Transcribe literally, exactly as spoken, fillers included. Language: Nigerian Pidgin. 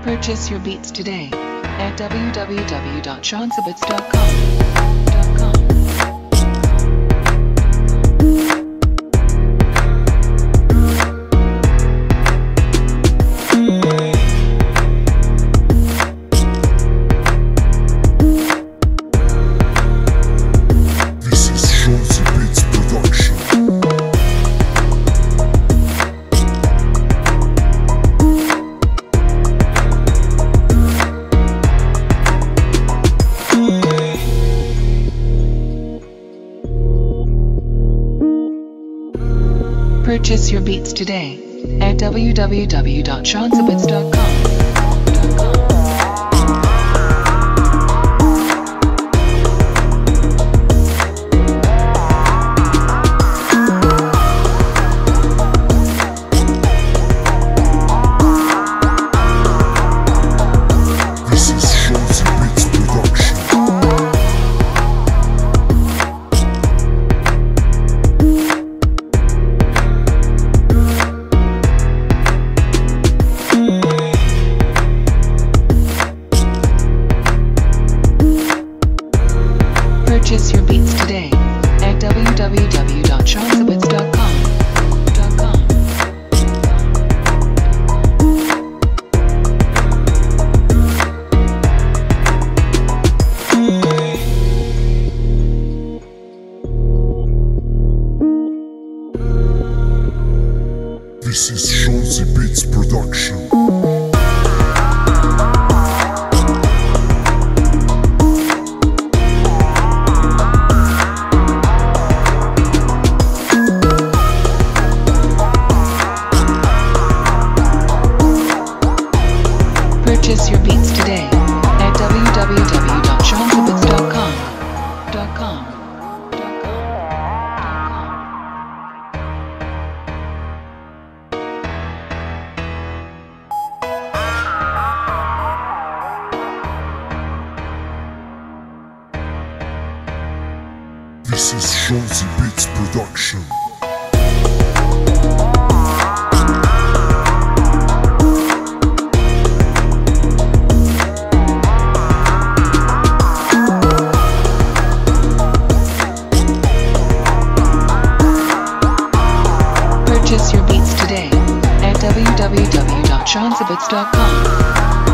Purchase your beats today at w w w dot shonzy beats dot com. This is Shonzy Beatz production. Purchase your beats today at w w w dot shonzy beats dot com. This is Shonzy Beatz production. Purchase your beats today at w w w dot shonzy beats dot com. This is Shonzy Beatz production. Purchase your beats today at w w w dot shonzy beats dot com. This is Shonzy Beatz production. Purchase your beats today at w w w dot shonzy beats dot com.